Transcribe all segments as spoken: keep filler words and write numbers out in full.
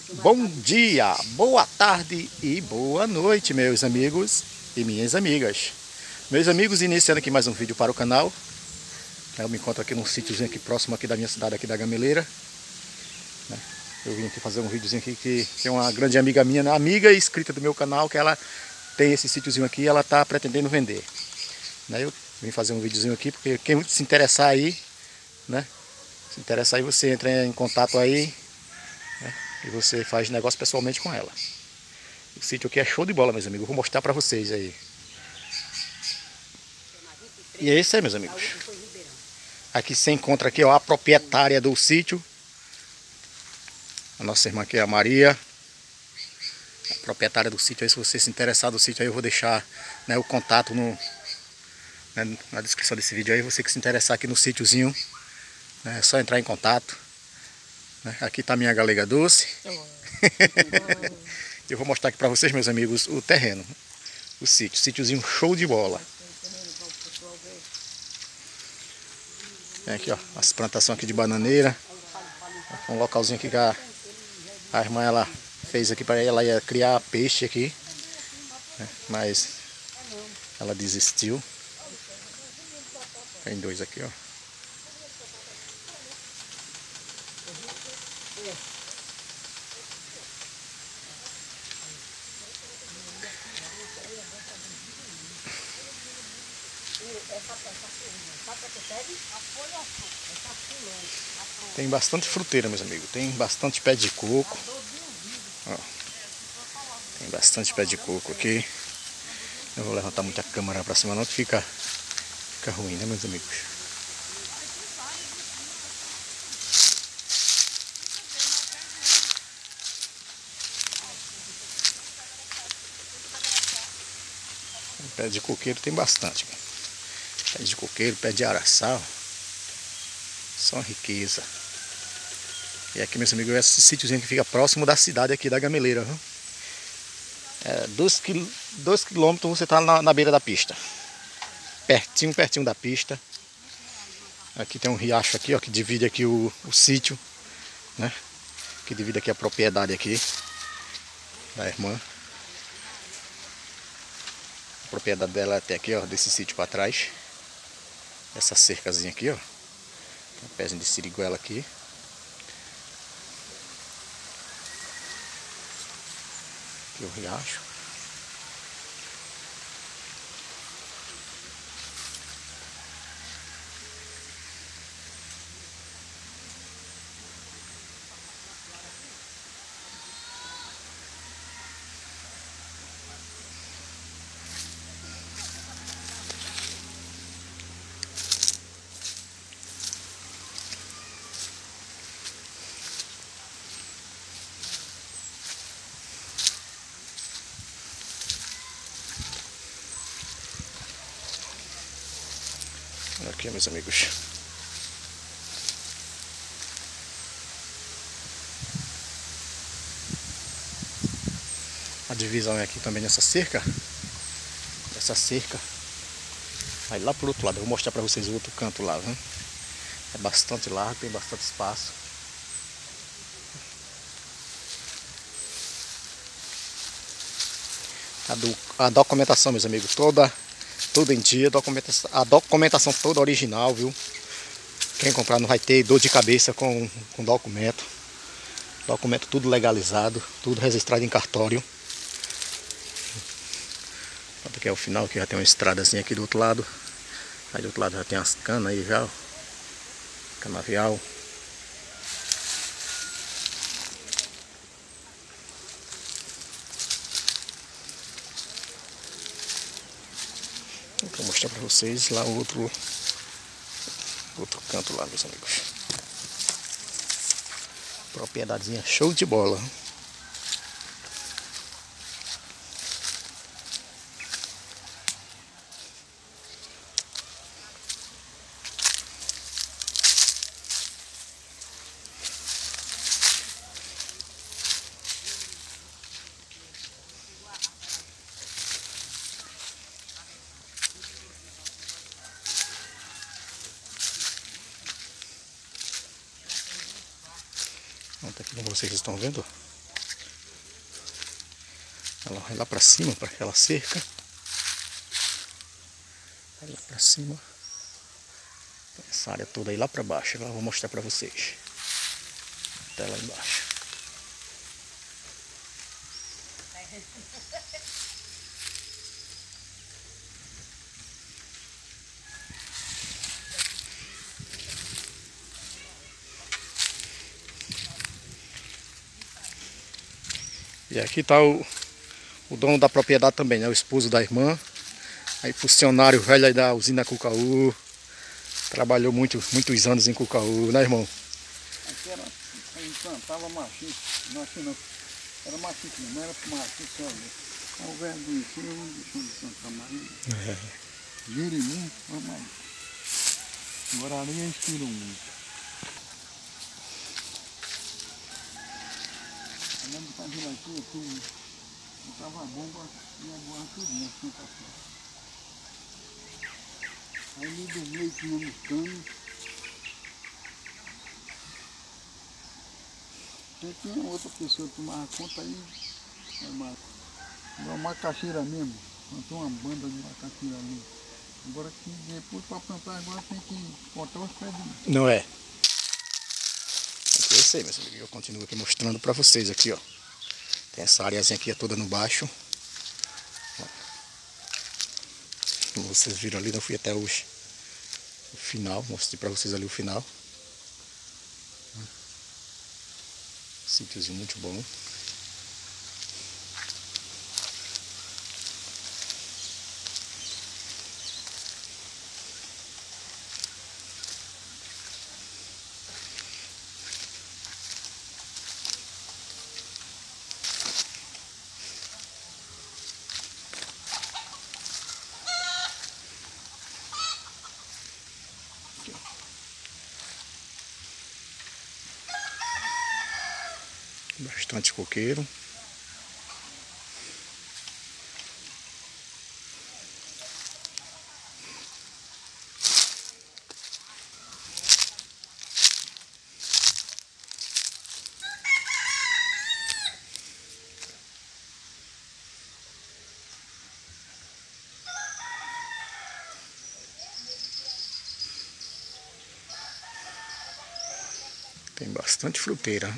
Bom dia, boa tarde e boa noite, meus amigos e minhas amigas. Meus amigos, iniciando aqui mais um vídeo para o canal. Eu me encontro aqui num sítiozinho aqui próximo aqui da minha cidade, aqui da Gameleira. Eu vim aqui fazer um videozinho aqui que tem uma grande amiga minha, amiga e inscrita do meu canal, que ela tem esse sítiozinho aqui e ela está pretendendo vender. Eu vim fazer um videozinho aqui porque quem se interessar aí, né? Se interessar aí, você entra em contato aí, né? E você faz negócio pessoalmente com ela. O sítio aqui é show de bola, meus amigos. Vou mostrar pra vocês aí. E é isso aí, meus amigos. Aqui você encontra aqui, ó, a proprietária do sítio. A nossa irmã aqui é a Maria. A proprietária do sítio aí. Se você se interessar do sítio aí, eu vou deixar, né, o contato no, né, na descrição desse vídeo aí. Você que se interessar aqui no sítiozinho, né, é só entrar em contato. Aqui tá a minha galega doce. Eu vou mostrar aqui pra vocês, meus amigos, o terreno. O sítio, sítiozinho show de bola. Tem aqui, ó, as plantações aqui de bananeira. Um localzinho aqui que a, a irmã ela fez aqui para ela ia criar peixe aqui, né? Mas ela desistiu. Tem dois aqui, ó. Tem bastante fruteira, meus amigos. Tem bastante pé de coco. Ó, tem bastante pé de coco aqui. Não vou levantar muita câmera pra cima não, que fica, fica ruim, né, meus amigos? Pé de coqueiro tem bastante. Pé de coqueiro, pé de araçá, ó. Só uma riqueza. E aqui, meus amigos, esse sítiozinho que fica próximo da cidade aqui da Gameleira, viu? É, dois, quil... dois quilômetros você tá na, na beira da pista. Pertinho, pertinho da pista. Aqui tem um riacho aqui, ó, que divide aqui o, o sítio, né? Que divide aqui a propriedade aqui da irmã. A propriedade dela é até aqui, ó, desse sítio para trás. Essa cercazinha aqui, ó. Um pezinho de siriguela aqui. Aqui o riacho. Aqui, meus amigos. A divisão é aqui também nessa cerca. Essa cerca. Aí lá pro outro lado. Eu vou mostrar pra vocês o outro canto lá, viu? É bastante largo, tem bastante espaço. A, do, a documentação, meus amigos, toda, toda em dia. A documentação, a documentação toda original, viu? Quem comprar não vai ter dor de cabeça com, com documento. Documento tudo legalizado, tudo registrado em cartório. Aqui é o final, aqui já tem uma estradazinha aqui do outro lado. Aí do outro lado já tem as canas aí já, ó. Canavial. Vou mostrar pra vocês lá o outro, outro canto lá, meus amigos. Propriedadezinha show de bola. Pronto, aqui como vocês estão vendo, Ela vai lá pra cima, para aquela cerca. Vai lá pra cima. Essa área toda aí lá pra baixo. Agora eu vou mostrar pra vocês. Até lá embaixo. E aqui tá o, o dono da propriedade também, né? O esposo da irmã. Aí funcionário velho aí da usina Cucaú. Trabalhou muito, muitos anos em Cucaú, né, irmão? Aqui era, a gente plantava machixe, machixe não, era machixe não, era machixe só ali. Ao invés de isso, eu não deixou de plantar mais. É. Jerimum, foi mais. Agora ali eles tiram muito. Eu lembro que aquilo aqui, eu fui, eu tava bomba e agora tudinho assim pra cima. Aí ali do meio tinha uns canos. Aí tinha outra pessoa que tomava conta aí, é uma, uma macaxeira mesmo, plantou uma banda de macaxeira ali. Agora que depois para plantar agora tem que cortar os pés de... Não é? Aqui eu sei, meus amigos. Eu continuo aqui mostrando pra vocês aqui, ó. Tem essa areazinha aqui toda no baixo. Ó. Como vocês viram ali, eu fui até hoje. O final, mostrei pra vocês ali o final. Sítiozinho muito bom. Bastante coqueiro. Tem bastante fruteira.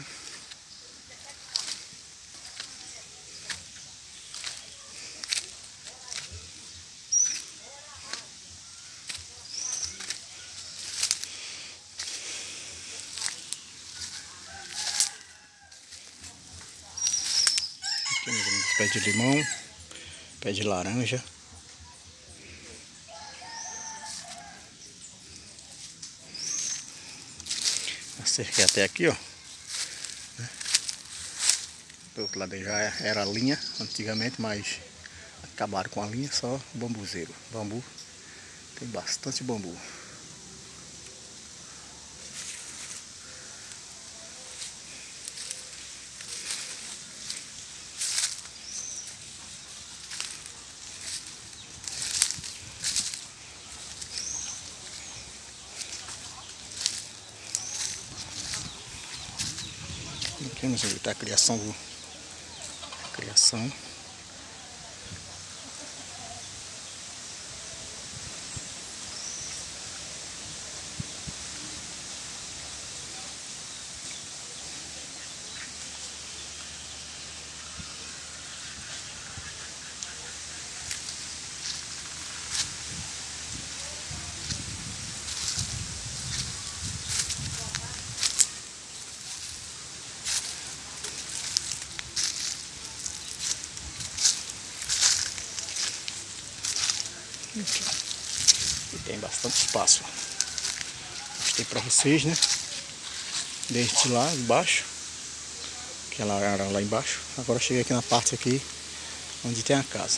Aqui uns pés de limão, pé de laranja. Acerquei até aqui, ó. Do outro lado já era linha antigamente, mas acabaram com a linha, só bambuzeiro. Bambu, tem bastante bambu. Aqui nós vamos ver a criação do a criação. E tem bastante espaço. Mostrei pra vocês, né? Desde lá embaixo, aquela área lá embaixo. Agora cheguei aqui na parte aqui onde tem a casa.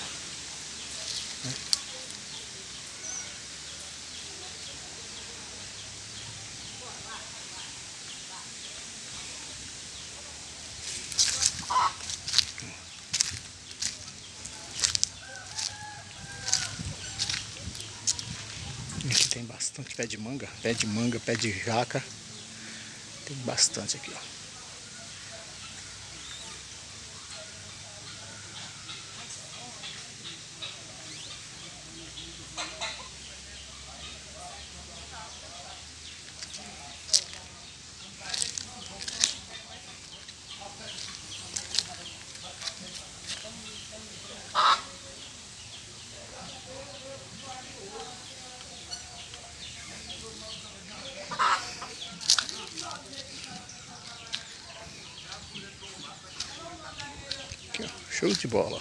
Aqui tem bastante pé de manga, pé de manga, pé de jaca. Tem bastante aqui, ó. Show de bola.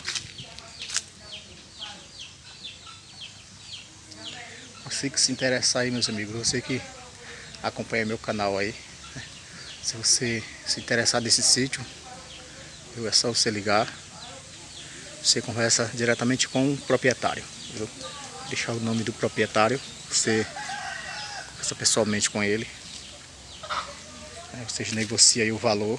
Você que se interessar aí, meus amigos, você que acompanha meu canal aí, se você se interessar desse sítio, é só você ligar. Você conversa diretamente com o proprietário, viu? Deixar o nome do proprietário, você conversa pessoalmente com ele. Aí vocês negociam aí o valor.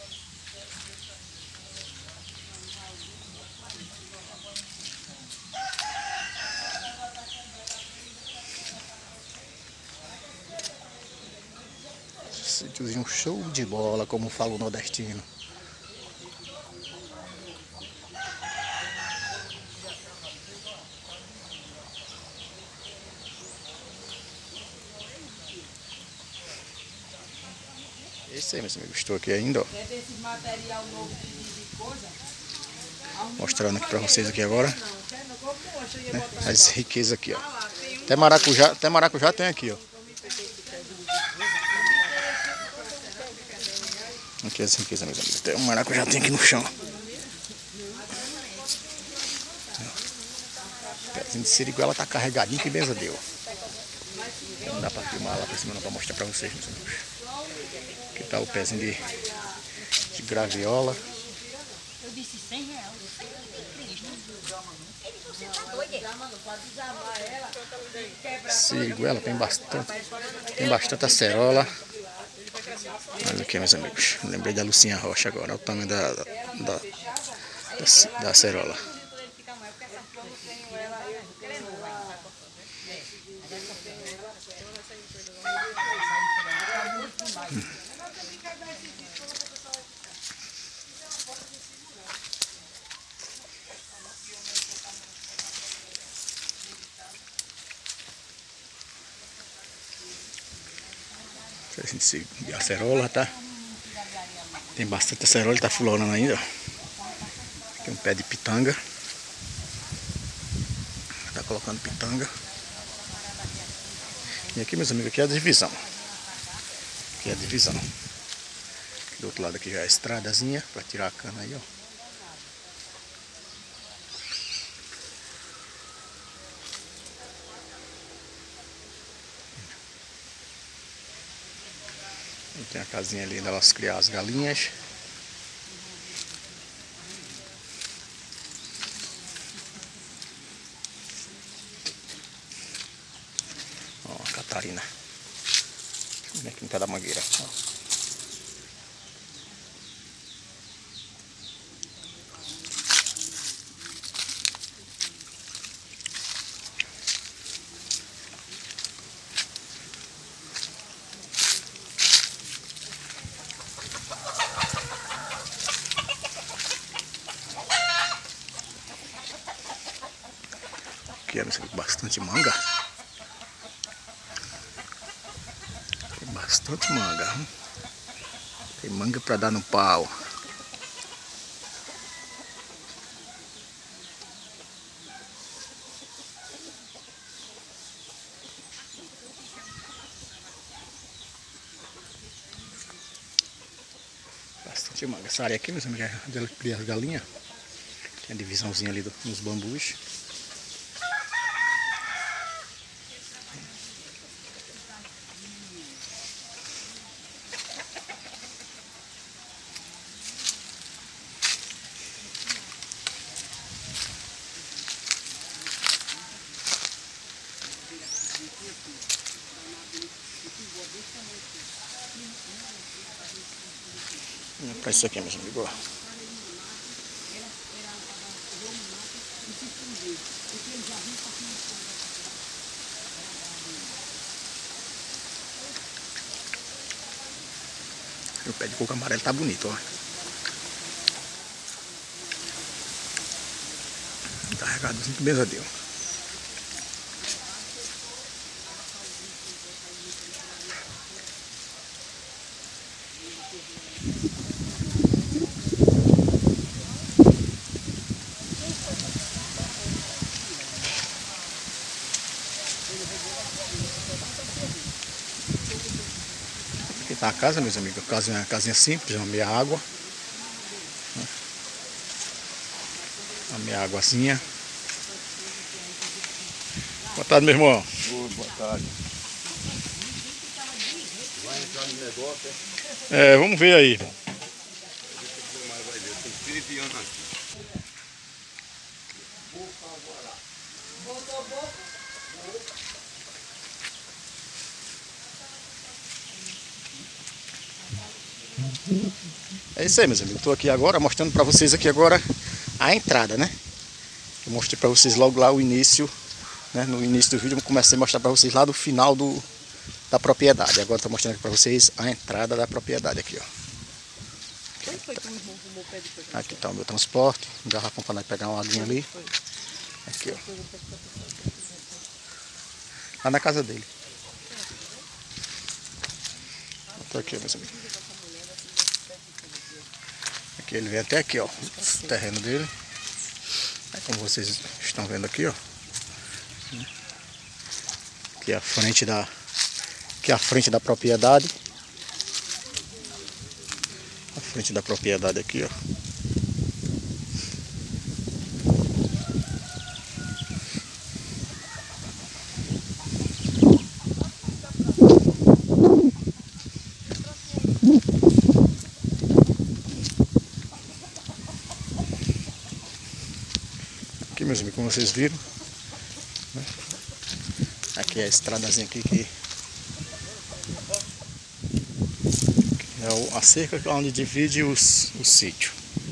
Sítiozinho show de bola, como fala o nordestino. Esse aí, meus amigos, estou aqui ainda, ó, mostrando aqui pra vocês aqui agora, né, as riquezas aqui, ó. Até maracujá, até maracujá tem aqui, ó. Aqui as riquezas, meus amigos. Até o maracujá tem aqui no chão. O pezinho de siriguela tá carregadinho, que benção deu. Não dá pra filmar lá pra cima, não, pra mostrar pra vocês, meus amigos. Aqui tá o pezinho de, de graviola. Eu disse cem reais. Você tá doido? Siriguela tem bastante. Tem bastante acerola. Olha aqui, meus amigos. Lembrei da Lucinha Rocha agora. Olha o tamanho da, da, da, da, da acerola. Hum. De acerola, tá? Tem bastante acerola, tá florando ainda. Tem um pé de pitanga. Tá colocando pitanga. E aqui, meus amigos, aqui é a divisão. Aqui é a divisão. Do outro lado aqui já é a estradazinha pra tirar a cana aí, ó. E tem a casinha ali, elas criar as galinhas. Ó, a Catarina. Aqui no pé da mangueira. Ó. Aqui é bastante manga. Tem bastante manga. Hein? Tem manga pra dar no pau. Bastante manga. Essa área aqui, meus amigos, é onde ela cria as galinhas. Tem a divisãozinha ali do, nos bambus. Para isso aqui, meus amigos. O pé de coco amarelo tá bonito, ó. Tá regadozinho que benção deu. Aqui tá a casa, meus amigos. Casinha, casinha simples, uma meia água. A minha águazinha. Boa tarde, meu irmão. Boa, boa tarde. Vai entrar no negócio, É, vamos ver aí. vai ver. Tem trinta anos aqui. É isso aí, meus amigos. Estou aqui agora mostrando para vocês aqui agora a entrada, né? Eu mostrei para vocês logo lá o início, né? No início do vídeo eu comecei a mostrar para vocês lá do final do, da propriedade. Agora estou mostrando aqui para vocês a entrada da propriedade aqui, ó. Aqui está o meu transporte, um garrafão para nós pegar uma aguinha ali. Aqui, ó. Lá na casa dele. Estou aqui, meus amigos. Aqui ele vem até aqui, ó, o terreno dele. Aí, como vocês estão vendo aqui, ó. Aqui é a frente da, aqui é a frente da propriedade. A frente da propriedade aqui, ó. Aqui, meus amigos, como vocês viram, né? Aqui é a estradazinha aqui que, que é o, a cerca onde divide os, o sítio.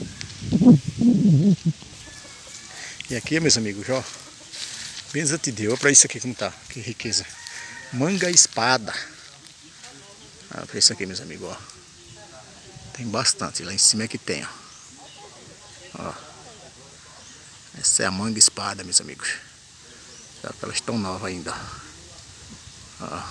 E aqui, meus amigos, ó, benza te deu, olha pra isso aqui como tá, que riqueza. Manga espada. Olha pra isso aqui, meus amigos, ó. Tem bastante, lá em cima é que tem, ó. Ó. Essa é a manga espada, meus amigos. Elas estão novas ainda. Ó.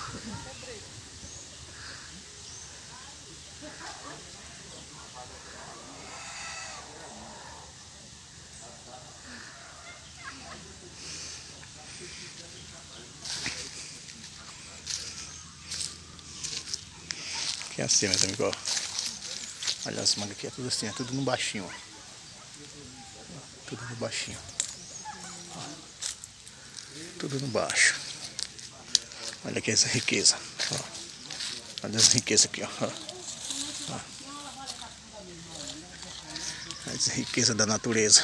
Aqui é assim, meus amigos, ó. Olha as mangas aqui, é tudo assim, é tudo no baixinho, ó. Tudo no baixinho. Ó. Tudo no baixo. Olha aqui essa riqueza. Ó. Olha essa riqueza aqui, ó. Ó. Essa riqueza da natureza.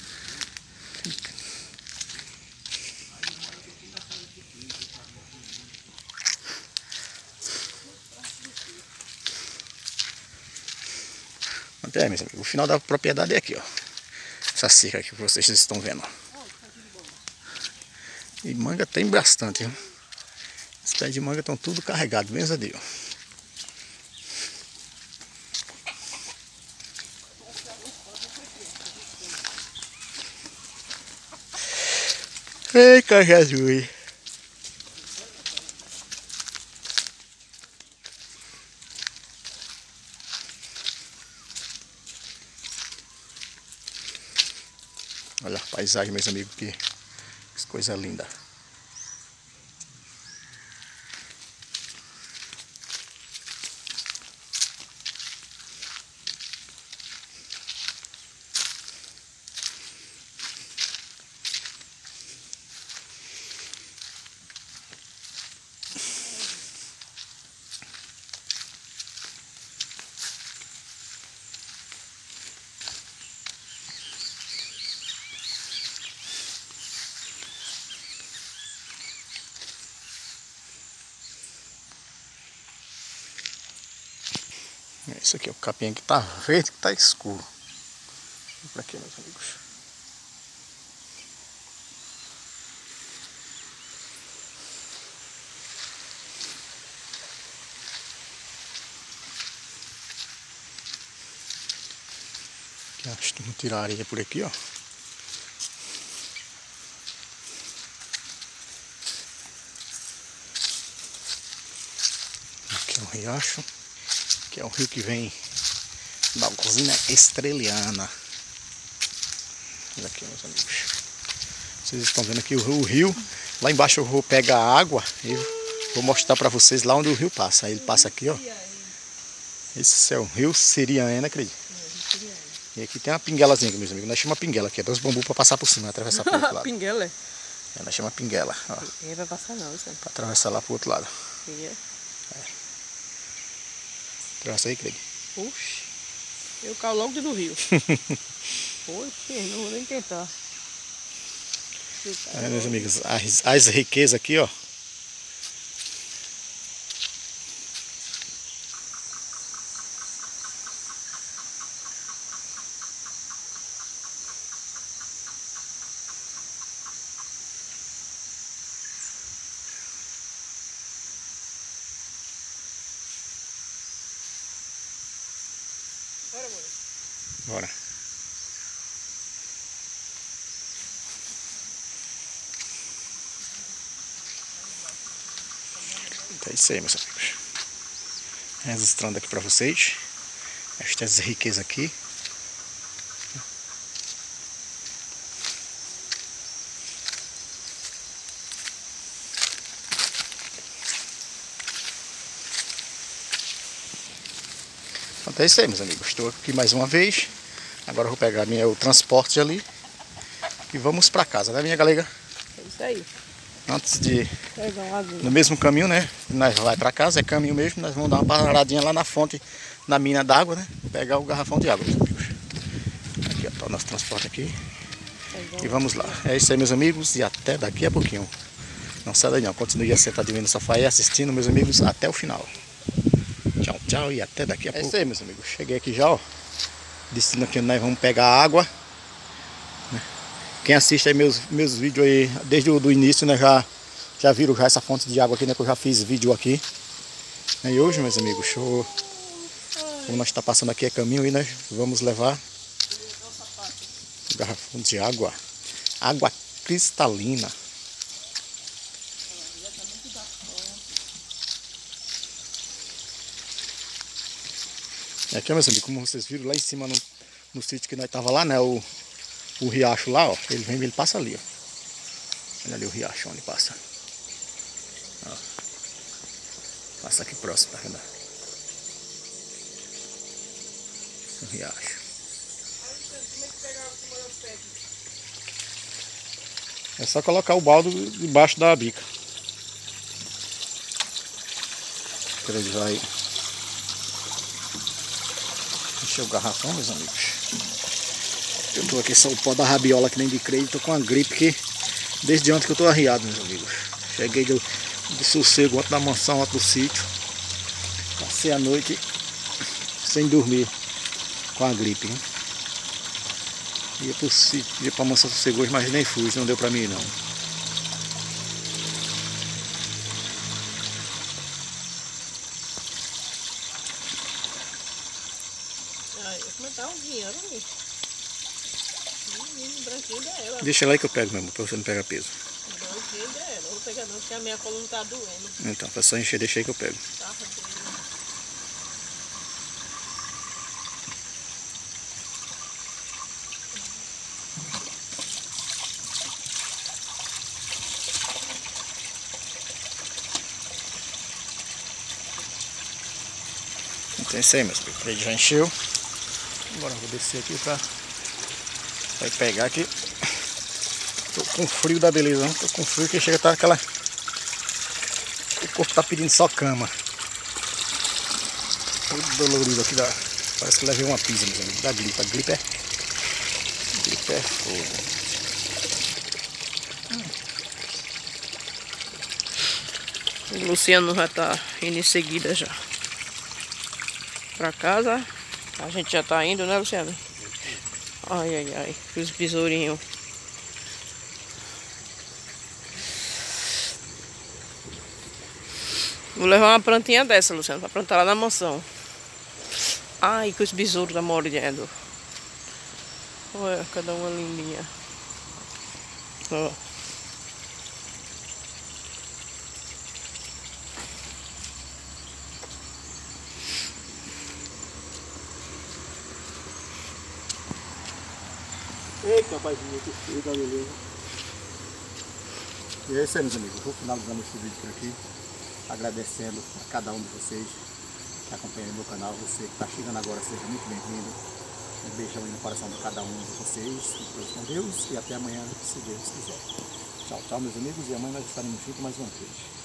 Até, meus amigos, o final da propriedade é aqui, ó. Essa cerca aqui que vocês estão vendo. E manga tem bastante, viu? Os pés de manga estão tudo carregados, benza Deus. Ei, Jesus. Olha a paisagem, meus amigos, que, que coisa linda. Isso aqui é o capim que tá verde, que tá escuro. Vem pra aqui, meus amigos. Aqui, acho que vamos tirar a areia por aqui, ó. Aqui é um riacho. Que é o rio que vem da usina Estreliana. Olha aqui, meus amigos. Vocês estão vendo aqui o rio, o rio. Lá embaixo eu vou pegar a água e vou mostrar para vocês lá onde o rio passa. Aí ele passa aqui, ó. Esse é o rio Siriana, acredito. E aqui tem uma pinguelazinha aqui, meus amigos. Nós chamamos pinguela aqui. É dois bambus para passar por cima, atravessar pro outro lado. Pinguela? É, nós chamamos pinguela. Ó. Ninguém vai passar não, isso. Para atravessar lá pro outro lado. É. É. Atravessa aí, Craig. Puxa. Eu caio logo do rio. Poxa, não vou nem tentar. É, meus amigos, as, as riquezas aqui, ó. Bora, amor. Bora. Então é isso aí, meus amigos. Registrando aqui para vocês estas riquezas aqui. Então é isso aí, meus amigos. Estou aqui mais uma vez. Agora eu vou pegar minha, o transporte ali e vamos para casa, né, minha galega? É isso aí. Antes de... Pegar um azinho. No mesmo caminho, né? Nós vai para casa, é caminho mesmo. Nós vamos dar uma paradinha lá na fonte, na mina d'água, né? Pegar o garrafão de água, meus amigos. Aqui, ó, tá o nosso transporte aqui. E vamos lá. É isso aí, meus amigos. E até daqui a pouquinho. Não sai daí não. Continue sentadinho no sofá e assistindo, meus amigos, até o final. Tchau, tchau. E até daqui a pouco. É isso aí, meus amigos. Cheguei aqui já, ó. Destino aqui, nós vamos pegar água. Quem assiste aí meus, meus vídeos aí, desde o do início, né, já, já viram já essa fonte de água aqui, né, que eu já fiz vídeo aqui. E hoje, meus amigos, show, como nós está passando aqui é caminho e nós vamos levar um garrafão de água, água cristalina. E aqui, meus amigos, como vocês viram lá em cima no, no sítio que nós tava lá, né, o O riacho lá, ó, ele vem, ele passa ali, ó. Olha ali o riacho onde passa. Ó. Passa aqui próximo, tá vendo? O riacho. É só colocar o balde debaixo da bica. Ele vai encher o garrafão, meus amigos. Eu tô aqui só o pó da rabiola que nem de creio, tô com uma gripe que desde ontem que eu tô arriado, meus amigos. Cheguei do, do sossego ontem da mansão, ontem do sítio. Passei a noite sem dormir com a gripe, né? Ia pro sítio, ia pra mansão sossego hoje, mas nem fui, não deu pra mim não. Deixa lá que eu pego mesmo, pra você não pegar peso. Não vou pegar não, porque a minha coluna tá doendo. Então, é só encher, deixa aí que eu pego. Tá, então é isso aí, meus amigos. Ele já encheu. Agora eu vou descer aqui pra, pra pegar aqui. Tô com frio da beleza, não? Tô com frio que chega a estar aquela... O corpo tá pedindo só cama. Todo dolorido aqui, dá... Parece que levei uma pizza, meus amigos. Da gripe. A gripe é... A gripe é fogo. O Luciano já tá indo em seguida já pra casa. A gente já tá indo, né, Luciano? Ai, ai, ai. Os besourinhos. Vou levar uma plantinha dessa, Luciano, pra plantar lá na mansão. Ai, que os besouros tá mordendo. Olha, cada uma lindinha. Ó. Eita, rapazinho, que frio da beleza. E é isso aí, meus amigos. Vou finalizando esse vídeo por aqui. Agradecendo a cada um de vocês que acompanha o meu canal. Você que está chegando agora, seja muito bem-vindo. Um beijão aí no coração de cada um de vocês. Fiquem todos com Deus e até amanhã, se Deus quiser. Tchau, tchau, meus amigos. E amanhã nós estaremos juntos mais uma vez.